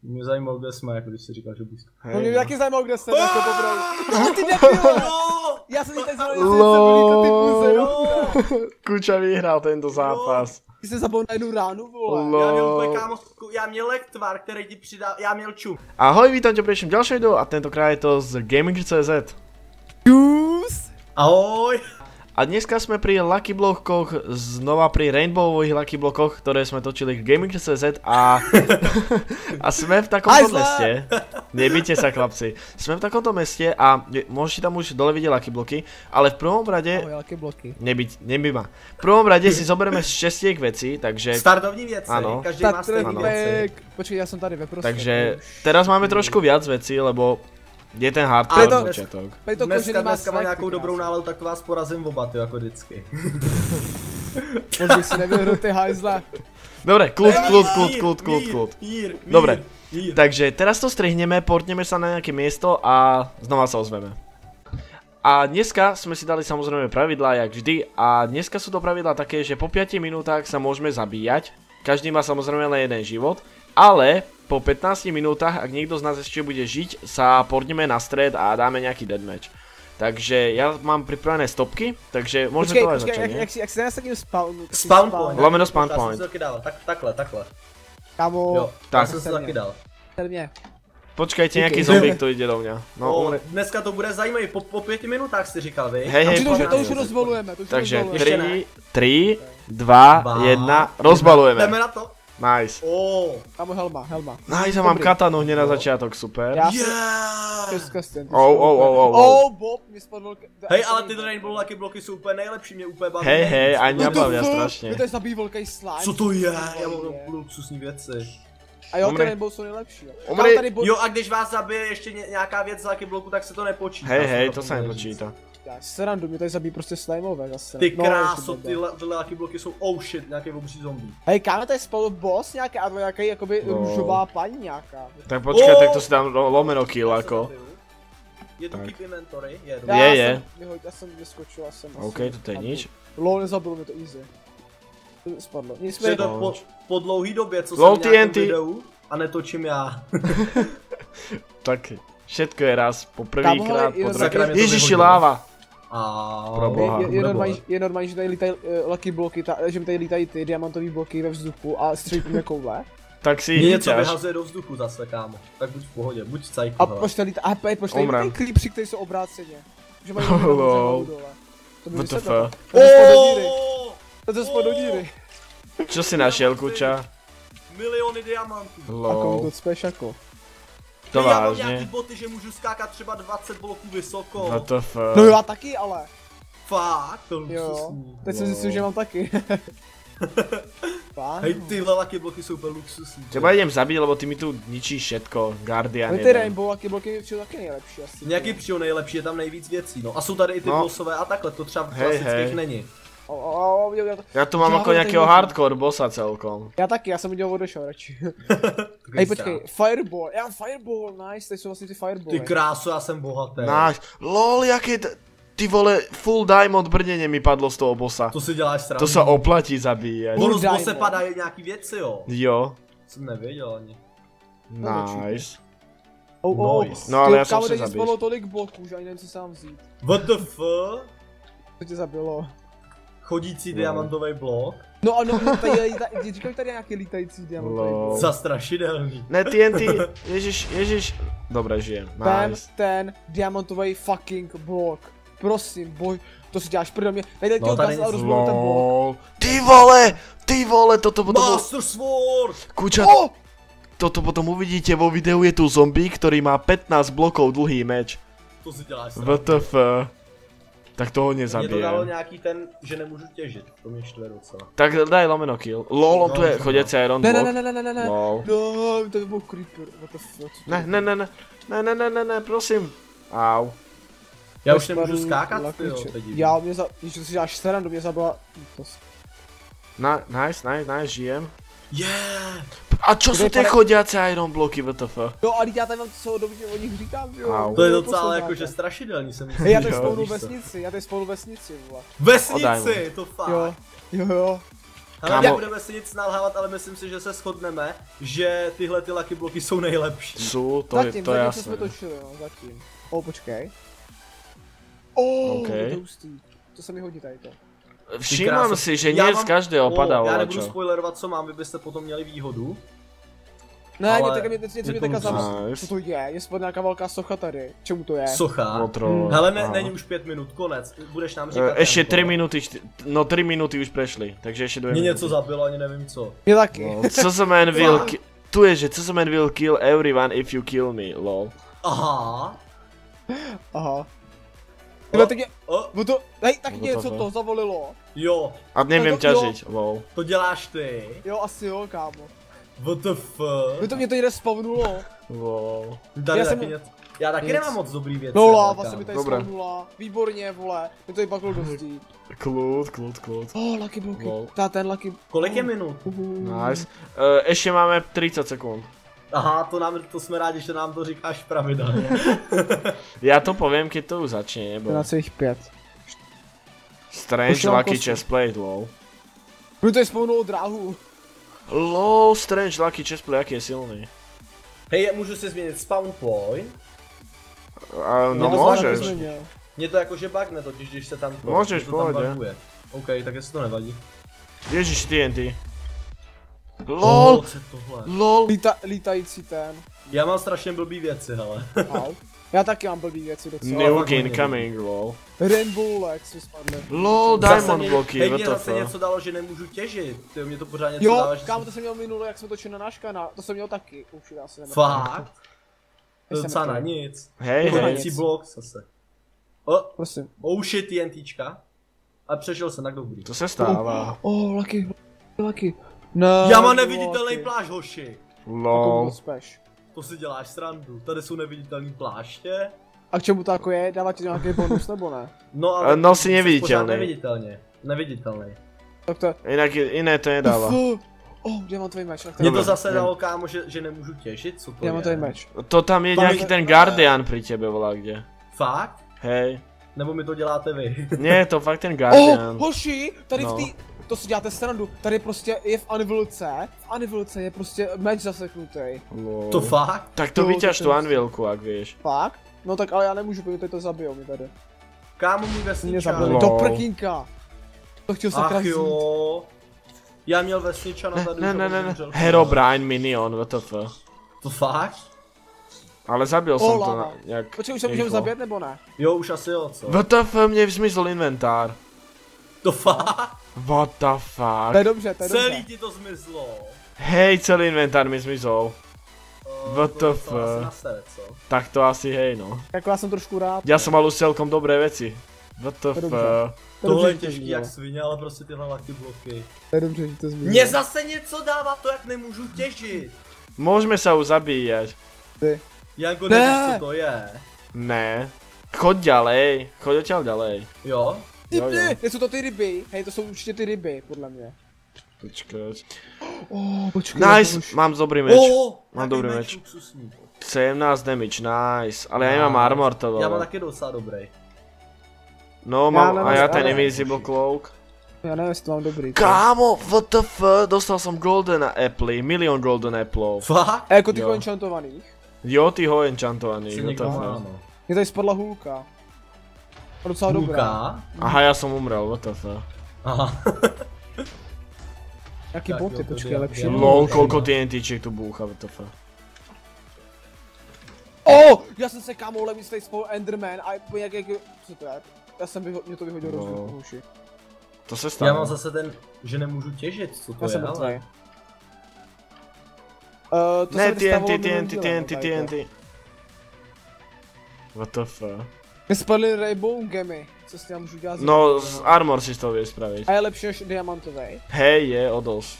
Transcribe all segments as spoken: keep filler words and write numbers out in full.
Mě zajímalo, kde jsme, jako když jsi říkal, že bůžka. No mě taky zajímalo, kde jsem, jako popravdu. No ty debilo! Já jsem teď zrovna, jestli jsem byli ty kuze, no. Kuča vyhrál tento zápas. Ty jsi zabil na jednu ránu, vole. No. Já měl úplně kámo, já měl lektvar, který ti přidal, já měl čum. Ahoj, vítám tě pri ďalším videu a tentokrát je to z Gaming tečka cé zet. Juice! Ahoj! A dneska sme pri Lucky Blockoch, znova pri Rainbowových Lucky Blockoch, ktoré sme točili k Gaming tečka cé zet a... a sme v takomto meste. Nebíte sa, chlapci. Sme v takomto meste a môžete tam už dole vidieť Lucky Blocky, ale v prvom rade... Ahoj, Lucky Blocky. Nebyť, nebý ma. V prvom rade si zoberieme z šestiek veci, takže... Startovní věci, ano. každý má stejný věci. Počkej, já jsem tady ve prostředí. Takže teraz máme trošku viac vecí, lebo... Je ten hardcore to, začiatok. Dneska, dneska, dneska mám nějakou dobrou náladu, tak to vás porazím oba, ty jako vždycky. Možná si nevyhru ty hajzle. Dobre, klud, klud, klud, klud, klud, klud. Dobre, takže teraz to strihneme, portneme sa na nejaké miesto a znova sa ozveme. A dneska sme si dali samozrejme pravidlá, jak vždy, a dneska sú to pravidlá také, že po piatich minútach sa môžeme zabíjať. Každý má samozrejme len jeden život, ale po pätnástich minútach, ak niekto z nás ešte bude žiť, sa porneme na stred a dáme nejaký deathmatch. Takže ja mám pripravené stopky, takže môžeme to aj začať, nie? Jak si dáš takým spawn... Spawn point. Lomeno spawn point. Já jsem si taky dal, tak, takhle, takhle. Kámo. Jo, tak. já jsem si taky dal. Počkajte, nejaký zombík to ide do mňa. No, o, dneska to bude zajímavý, po, po pěti minutách jsi říkal, vy? Hej, hej, to už rozbalujeme, to už takže rozbalujeme. tri, dva, jedna, rozbalujeme. Jdeme na to. Nice. Oh. Kámo, helma, helma. Nice, a mám katanu hneď na začiatok, super. Yeah. Oh, oh, oh, oh, oh, Bob, mi spadl... Hej, ale ty Rainbow Lucky bloky jsou úplně nejlepší, mě úplně baví. Hej, hej, ani mě bavia strašně. Mě to je zabíjí velký slime. Co to je? Já mám luxusní věci. A jo, ty Rainbow jsou nejlepší. Jo, a když vás zabije ještě nějaká věc z Lucky bloku, tak se to nepočítá. Hej, hej, to se nepočítá. Já srandu, mě tady zabíjí prostě slimeové zase. Ty kráso, ty Lucky bloky jsou oh shit, nějaký obří zombie. Hej, kámo, tady spolu boss nějaký, a nějaký jakoby růžová paní nějaká. Tak počkej, tak to si dám lomeno kill jako. Je tu keep inventory? Je, je. je. Já jsem vyskočil, já jsem OK, to je nič. Lol, nezabilo mi to easy. To spadlo. Nicméně to po, po dlouhý době, co Lol, jsem nějakou videu a netočím já. Tak všetko je raz, po prvýkrát, po druhýkrát. Ježiši, láva! Proboha. Je, je, normální, je normální, že tady lítají uh, Lucky bloky, ta, že mi tady lítají ty diamantové bloky ve vzduchu a střelí mě koule. Tak si mě něco vyhazuje do vzduchu zase, kámo. Tak buď v pohodě, buď v cajku. A proč tady lítá, a proč tady lítají klípři, kteří jsou obráceně. Že mají oh, dole. To by vysedlo. To to spod do díry. Čo si našel, kuča? Miliony diamantů. A komu to cpeš jako? To vážně. Já vážně. mám nějaký boty, že můžu skákat třeba dvacet bloků vysoko. W T F. No já taky, ale. Fakt, to luxusní. Teď jsem zjistil, že mám taky. Hej, tyhle Lucky bloky jsou úplně luxusní. Třeba idem zabít, lebo ty mi tu ničíš všetko, Guardian jeden. Ty Rainbow Lucky bloky mi přijde taky nejlepší asi. Nějaký přijde nejlepší, je tam nejvíc věcí, no. A jsou tady i ty no. bossové a takhle, to třeba v klasických hej. není. O, o, o, já, to... já tu mám já jako nějakého hardcore bossa celkom. Já taky, já jsem udělal odešel radši. Hej, počkej, Fireball, já mám Fireball, nice, tady jsou vlastně ty Firebally. Ty kráso, já jsem bohatý. Nice, lol, jaký ty vole, full diamond brněně mi padlo z toho bossa. To si děláš srandu. To se oplatí zabíjet. Ono z bosse padají nějaký věci, jo. Jo. Jsem nevěděl ani. Nice. Oh, oh. Nice. No ale já jsem se zabil. Kámo, tolik bloků, že ani nevím si sám vzít. What the fuck? Co tě zabilo? Chodící no. diamantový blok. No ano, tady, tady, říkám tady nějaký lítající diamantový blok. Zastrašidelný. Ne, T N T, ježiš, ježiš. Dobré, žijem, nice. Ten, ten diamantový fucking blok. Prosím, boj, to si děláš prdel mě. Tady no, tady a rozbil ten blok. Ty vole, ty vole, toto potom... Master Sword! Kuča, oh! Toto potom uvidíte vo videu, je tu zombie, ktorý má pätnásť blokov dlhý meč. To si děláš W T F. Tak toho nezabijem. Mně to dalo nějaký ten, že nemůžu těžit, to mě štve docela. Tak daj lomeno kill. Lol, on no, tu je chodící iron block. Ne, ne, ne, ne, ne, ne, ne, Lol. no, to by byl creeper, what the fuck. Ne, ne, ne, ne, ne, ne, ne, ne, ne, prosím. Au. Já už nemůžu skákat, tyjo, já, mě za, když si děláš srandu, mě zabila... Na, nice, nice, nice, žijem. Yeah! A čo sú tie chodiace iron bloky, W T F? No ale já tady mám celou dobu, že o nich říkám, jo. To je docela jakože strašidelný, jsem myslím. Hej, já tady spolu vesnici, já tady spolu vesnici, vole. Vesnici, to fakt. Jo, jo, jo. Ale nebudeme si nic nalhávat, ale myslím si, že se shodneme, že tyhle ty lucky bloky jsou nejlepší. Jsou, to zatím, je to jasné. Zatím, jsme točili, no, zatím. O, počkej. Oh, okay. to hustý. To se mi hodí tady to. Všímám si, že nie z každého padá. Já nebudu spoilerovat, co mám, vy byste potom měli výhodu. Ne, ale něco mě, něco mě teďka zajímá. Nice. Co to je? Je spod nějaká velká socha tady. Čemu to je? Socha? Motro. Hele, ne, není už pět minut, konec. Budeš nám říkat. Ještě tři minuty, no tři minuty už prešli, takže ještě dvě minuty. Mě něco zabilo, ani nevím co. Mě taky. No, co se man will kill, tu je, že co se man will kill everyone if you kill me, lol. Aha. Aha. Tyhle teď je, oh. to, hej, tak něco to zavolilo. Jo. A nevím ťažiť, lol. To děláš ty? Jo, asi jo, kámo. What the fuck? Mě to mě to někde spavnulo. Wow. Tady já taky jsem... něco. Já taky nic. Nemám moc dobrý věci. No láva se mi tady spavnula. Výborně, vole. Mě to i baklo dostí. Klud, klud, klud. Oh, lucky bloky. Wow. Ta ten lucky... Kolik je minut? Nice. Uh, ještě máme třicet sekund. Aha, to, nám, to jsme rádi, že nám to říkáš pravidelně. Já to povím, když to už začne, nebo... Na celých pět. Strange lucky chestplate, lol. Mě to je spavnulo dráhu. Lol, Strange lucky chestplate, jaký je silný. Hej, můžu si změnit spawn point? Uh, no můžeš. Mně to jakože bugne totiž, když se tam... Můžeš, pohodě. OK, tak jestli to nevadí. Ježiš, T N T. LOL! Oh, LOL! Líta, lítající ten. Já mám strašně blbý věci, hele. Au. Já taky mám blbý věci docela. Nuke incoming, lol. Rainbow Legs mi spadne. LOL, diamond bloky, hej, mě zase něco dalo, že nemůžu těžit. Ty mě to pořád něco jo, dalo, že... kámo, to jsem měl minule, jak jsme točili na náš kanál. To jsem měl taky. Už já se fakt? To je docela na nic. Hej, hej. blok zase. Oh, prosím. Oh shit, TNTčka. A přešel jsem, tak dobrý. To se stává. Oh, oh lucky, lucky. No, já mám neviditelný plášť, hoši. LOL. To si děláš srandu, tady jsou neviditelný pláště. A k čemu to jako je? Dává ti nějaký bonus nebo ne? No ale... No si neviditelný. Neviditelně, neviditelný. Tak to... Jinak jiné to nedává. Oh, diamantový meč. Mně to zase dalo, kámo, že, že nemůžu těžit, co to diamantový je? meč. To tam je nějaký ten Guardian pri tebe, volá kde. Fakt? Hej. Nebo mi to děláte vy? Ne, to fakt ten Guardian. Oh, hoši, tady no. v té... To si děláte srandu, tady prostě je v Anvilce, v Anvilce je prostě meč zaseknutý. Lol. To fakt? Tak to, to vyťaž tu Anvilku, jak víš. Fakt? No tak ale já nemůžu, protože to zabijou mi tady. Kámo, můj vesničan. Do prkínka. To chtěl se Ach jo. Já měl vesničana tady. Ne, ne, ne, ne. Herobrine minion, W T F. To fakt? Ale zabil jsem to na, jak... Počkej, už se můžeme zabít nebo ne? Jo, už asi jo, co? W T F, mě zmizl inventár. To fakt? What the fuck? To je dobře, to je dobře. Celý ti to zmizlo. Hej, celý inventár mi zmizl. Uh, W T F. Tak to asi hej no. Jako já jsem trošku rád. Já jsem mal už celkom dobré věci. W T F. Tohle je těžký jak svině, ale prostě tyhle lucky bloky. To je dobře, že to zmizlo. Mně zase něco dává to, jak nemůžu těžit. Můžeme se už zabíjet. Ty. Janko, nevíš, co to je? Ne. Choď ďalej, choď odtiaľ ďalej. Jo? Jo, jo. Jsou to ty ryby, hej, to jsou určitě ty ryby, podle mě. Počkej. Oh, počkej. Nice, mám dobrý meč. Oh, mám dobrý meč. Luxusní. sedmnáct damage, nice. Ale já nemám armor to Já mám taky docela dobrý. No, mám, a já ten invisible cloak. Já nevím, jestli to mám dobrý. Kámo, what the fuck, dostal jsem golden apple, milion golden apple. Fakt? A jako tyho enchantovaných? Jo, tyho enchantovaných, what the fuck. Mně tady spadla hůlka. Docela dobrá. Aha, já jsem umřel, what the fuck. Aha. Jaký boty, počkej, lepší. Lol, kolko TNTček tu boucha, what the fuck. Oh, já jsem se kámo levý tady spolu Enderman a jak jak... Co to je? Já jsem vyho... mě to vyhodil no. Rozvěd uši. To se stane. Já mám zase ten, že nemůžu těžit, co to já je, jsem ale... Uh, to ne, T N T, T N T, T N T, T N T. What the fuck? Mě spadly rainbow gemy, co s tím můžu dělat? No, z armor si to vyspravit. A je lepší než diamantový? Hej, je, o dos.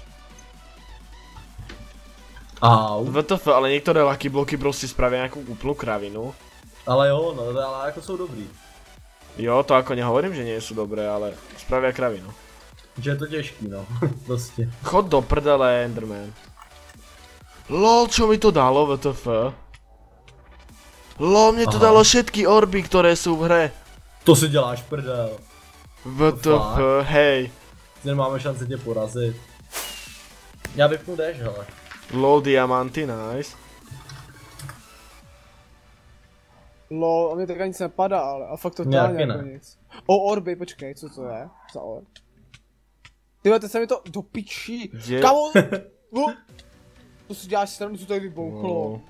Au. W T F, ale některé lucky bloky prostě spraví nějakou úplnou kravinu. Ale jo, no, ale jako jsou dobrý. Jo, to jako nehovorím, že nie jsou dobré, ale spraví kravinu. Že je to těžký, no, prostě. Chod do prdele, Enderman. Lol, čo mi to dalo, W T F? Lol, mě to Aha. dalo všetky orby, které jsou v hře. To si děláš prdel. W T F, hej. Nemáme šanci tě porazit. Já vypnu déš, hele. Low diamanty, nice. Lol, a mě tak nic nepadá, ale a fakt to Nějaký totálně jako ne. nic. O, orby, počkej, co to je? Za orb? Tyhle, teď se mi to do pičí. Kde? Kamo! No. To si děláš stranu, co tady vybouchlo. No.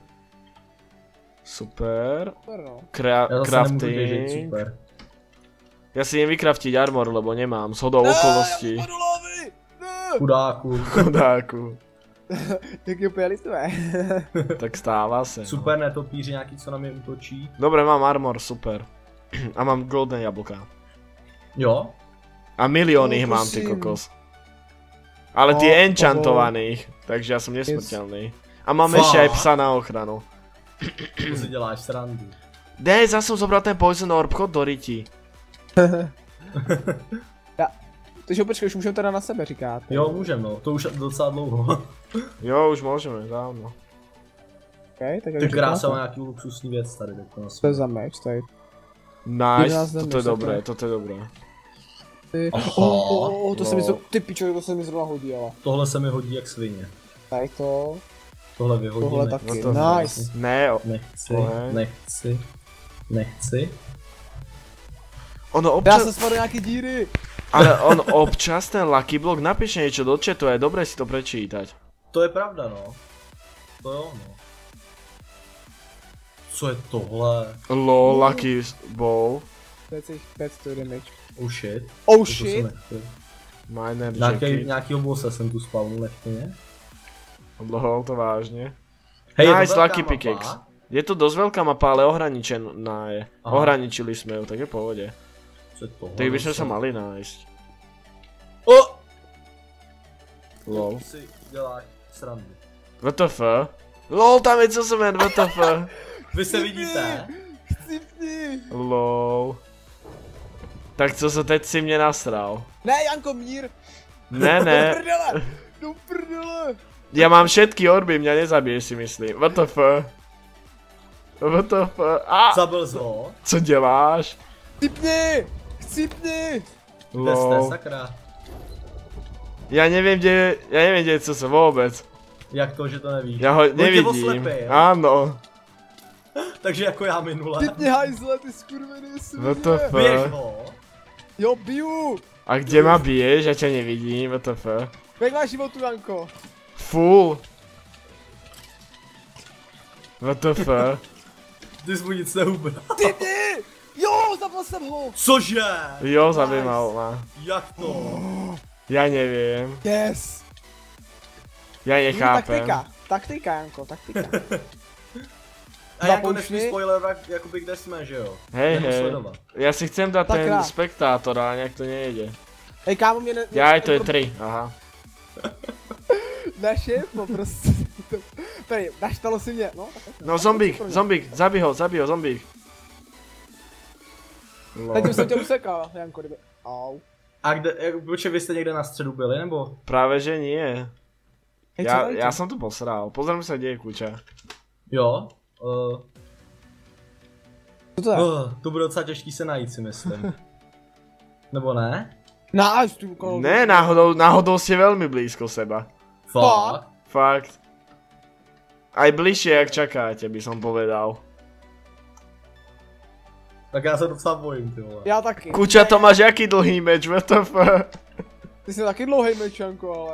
Super. Super, no. Kra Já zase nemůžu běžet, crafting. super. Ja si nevím vykraftiť armor, lebo nemám. Shodou okolností. Ne, já lávy! Ne! Chudáku. Chudáku. Jak je úplně litvé. Tak stáva se. Super netopíři nějaký, co na mě útočí. Dobre, mám armor, super. A mám golden jablka. Jo? A milión No, ich mám, ty prosím. kokos. Ale No, ty enchantovaných, takže ja som nesmrteľný. A mám ešte aj psa na ochranu. To si děláš srandu. Ne, zase som zobral ten poison orb, chod do ryti. Já, takže počkej, už můžeme teda na sebe říkat. Jo, můžem no, to už docela dlouho. Jo, už môžeme, dávno. Okay, tak Ty krása má nějaký luxusní věc tady, tak to na To je za meč, tady. Nice, jedenáct toto je nemusíte. dobré, toto je dobré. Ty. Aha, Oh, oh, oh, to se mi no. zro... Ty pičo, to se mi zrovna hodí, ale. Tohle se mi hodí jak svině. Tady to, Tohle vyhodíme. tohle taky, No to- nice. Ne, o- Nechci, Tohle. nechci, nechci. ono Já občas, jsem spadl nějaký díry. ale on občas ten Lucky Block napíše niečo do chatu a je dobré si to prečítať. To je pravda no. To jo no. Co je tohle? Lol, Lucky Ball, pět set to damage. Oh shit. Oh To jsem shit. nechtěl. Miner Nějaký, Jacket. nějakýho bossa jsem tu spavnul nechtěně. Lol, to vážne. Hej, je to Nice, velká Lucky mapa. Pickaxe. Je to dosť veľká mapa, ale ohraničená je. Aha. Ohraničili sme ju, tak je v pohode. Co je tohle? Tak by sme zase? sa mali nájsť. O! Lol. Si děláš srandu. W T F? Lol, tam je co semen, W T F? Vy se vidíte? Chci pni. Lol. Tak co se teď si mě nasral? Ne, Janko, mír. Ne, Do ne. prdele. Do prdele. Ja mám všetky orby, mňa nezabiješ si myslím. W T F? W T F? A, Zabil jsi ho? co děláš? Chci pni. Chci pni. Kde jste, Lol. sakra? Ja neviem, kde je, ja neviem, kde je co se vůbec. Jak to, že to nevíš? Ja ho On tě nevidím. oslepí, jo? Áno. Takže jako já minule. Ty mě hajzle, ty skurvený W T F? Běž ho. Jo, biju. A kde ma biješ? Ja ťa nevidím, W T F? Jak máš životu, Janko? Full. W T F? Ty jsi mu nic neubral. Ty mě! Jo, zabil jsem ho! Cože? Jo, zabimal ma. Jak to? Ja neviem. Yes! Ja nechápem. Taktika, taktika, Janko, taktika. A jako Zapoušni. nesmí spoilerovat, jakoby kde jsme, že jo? Hej, Nebo hej. sledovat. Ja si chcem dať Tak ten rád. spektátor, ale nejak to nejde. Hej, kámo, mě ne... Jaj, to je tri, aha. Naše, prostě. Tady, naštalo si mě, no. Tak, No zombík, zombík, zabij ho, zabij ho, zombík. Teď už jsem tě usekal, Janko, kdyby... Au. A kde, jak, počkej, vy jste někde na středu byli, nebo? Práve že nie. Hej, co Ja, tady? ja som to posral. Pozriem sa, kde je kuča. Jo? Uh, Co to je? uh, to bude docela těžký se najít, si myslím. Nebo ne? Náš, tu kolo. Ne, náhodou, náhodou ste veľmi blízko seba. Fakt? Fakt. Aj bližšie, jak čakáte, by som povedal. Tak já se docela bojím, ty vole. Já taky. Kuča, to máš jaký dlhý meč, W T F? Ty jsi taky dlouhý meč, Janko, ale.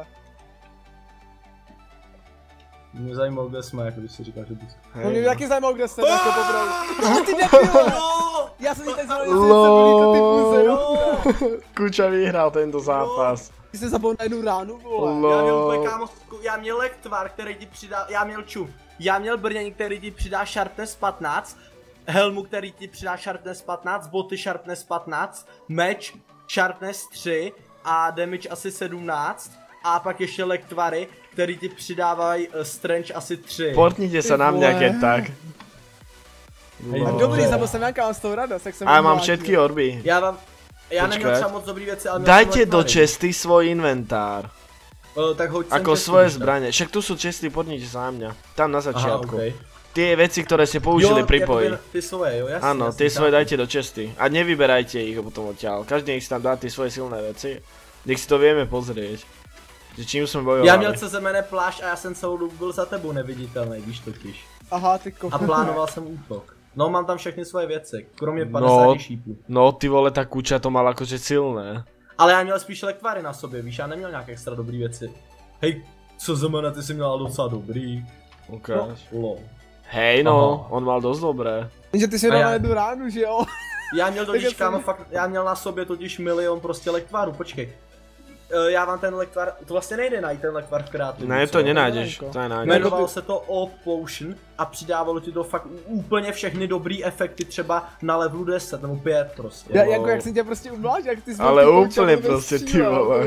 Mě zajímalo, kde jsme, jako když si říkal, že bys... No mě taky zajímalo, kde jste, Janko, popravdu. No ty debile! Já jsem ti teď zvolil, jestli jsem byl ty muze, jo? Kuča vyhral tento zápas. Ty jsi zabal na jednu ránu, vole. Lo- Já měl, úplně, kámo, já měl lektvar, který ti přidá, já měl čum. Já měl brnění, který ti přidá sharpness patnáct, helmu, který ti přidá sharpness patnáct, boty sharpness patnáct, meč sharpness tři a damage asi sedmnáct. A pak ještě lektvary, který ti přidávají uh, strength asi tři. Portnite sa na mňa, keď tak. Hej, Tak Lo- dobrý, zabil jsem Janka, mám z toho radost, jak jsem A ja mám umlátil. všetky orby. Já vám, já neměl Počkat. třeba moc dobrý věci, ale měl Dajte jsem do lektvary. česty svoj inventár. Uh, tak hoď sem Ako česty, svoje když tak. zbranie. Však tu sú česty, pornite sa na mňa. Tam na Aha, začiatku. okej. Tie veci, ktoré ste použili Jo, pri jakoby boji. Ty svoje, jo, jasně. Áno, jasně, tie svoje chápu. dajte do česty. A nevyberajte ich potom odtiaľ. Každý nech si tam dá tie svoje silné veci. Nech si to vieme pozrieť. Že čím jsme bojovali. Já měl co ze mene plášť a já jsem celou dobu byl za tebou neviditelný, víš totiž. Aha, ty koko. A plánoval jsem útok. No mám tam všechny svoje věci, kromě padesáti no, šípů. No ty vole, ta kuča to mal akože silné. Ale já měl spíš lektvary na sobě, víš, já neměl nějaké extra dobrý věci. Hej, co ze mene, ty jsi měl docela dobrý. Ukáž. No, Hej no, aha. On mal dost dobré. Jenže ty jsi dal na jednu ránu, že jo? Já měl totiž, kámo, fakt, já měl na sobě totiž milion prostě lektvarů, počkej. Já vám ten lektvar, to vlastně nejde najít ten lektvar v kreativu. Ne, to nenájdeš, to nenájdeš. Jmenovalo se to O Potion a přidávalo ti to fakt úplně všechny dobrý efekty třeba na levelu deset nebo pět prostě. Já, jako jak jsem tě prostě umláš, jak ty jsi ale ty úplně prostě ty vole.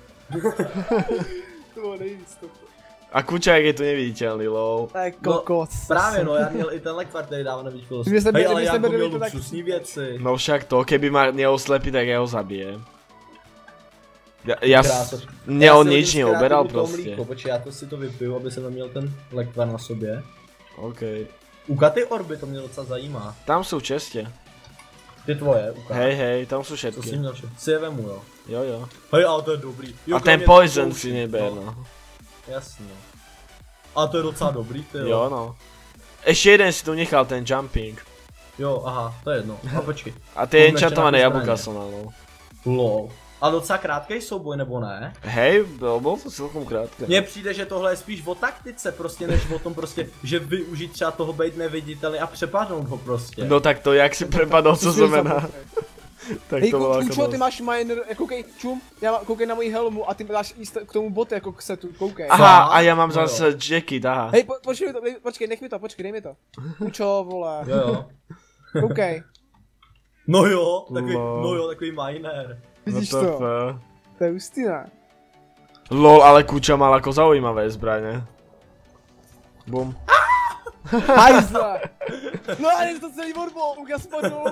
To bylo nejvíc to. A kuča jak je to neviditelný, lol. Tak kokos. No, právě no, já měl i ten lektvar, který dávno neviditelnost. Hej, Hej, ale já měl měl luxusní věci. No však to, keby ma neoslepí, tak já ho zabijem. Ja, ja s... Mne on nič neoberal proste. Počkej, já to si to vypiju, aby jsem měl ten lektvar na sobě. OK. Uka ty orby, to mě docela zajímá. Tam jsou čestě. Ty tvoje, uka. Hej, hej, tam jsou To všetky. si měl všetky. Si je vemu, jo. Jo, jo. Hej, ale to je dobrý. Jo, a ten poison si neber, no. Jasně. A to je docela dobrý, ty jo. Jo, no. Ještě jeden si tu nechal, ten jumping. Jo, aha, to je jedno. A počkej. A ty enchantované jablka som mal, no. Lol. A docela krátkej souboj, nebo ne? Hej, bol to celkom krátké. Mně přijde, že tohle je spíš o taktice prostě, než o tom prostě, že využít třeba toho být neviditelný a přepadnout ho prostě. No tak to, jak si prepadol, co znamená. Tak Hej, to bylo Čučo, jako ty máš miner, koukej, čum, já má, koukej na moji helmu a ty dáš k tomu boty jako k setu, koukej. Aha, a já mám No zase jacket, aha. Hej, po, počkej, to, počkej, nech mi to, počkej, dej mi to. Čučo, vole. Jo jo. Koukej. No jo, takový, Lol. no jo, takový miner. Vidíš W T F. to? To je hustý, ne? Lol, ale kuča mal ako zaujímavé zbraně. Bum. Hajzle! No a je to celý odbol, uka spadnul.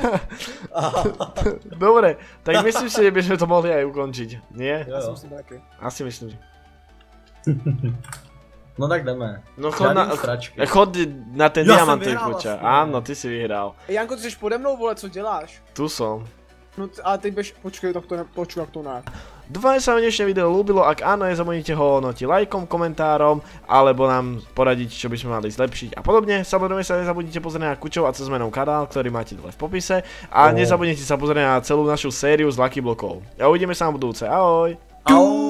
Dobre, tak myslím si, že by sme to mohli aj ukončiť. Nie? Jo, jo. Myslím taky. Asi myslím, že. No tak jdeme. No chod na, Žádný sračky. chod na ten Já jsem diamantový vyhrál kuča. vlastně. Áno, ty si vyhral. Janko, ty jsi pode mnou, vole, co děláš? Tu som. No t- ale ty běž, počkej, tak to ne, počkej, jak to ne. Dúfam, že sa vám dnešné video ľúbilo, ak áno, nezabudnite ho hodnotiť lajkom, komentárom, alebo nám poradiť, čo by sme mali zlepšiť a podobne. Samozrejme sa nezabudnite pozrieť na Kučov a cez menou kanál, ktorý máte dole v popise. A Oh. nezabudnite sa pozrieť na celú našu sériu z Lucky Blockov. A uvidíme sa na budúce, ahoj! Au.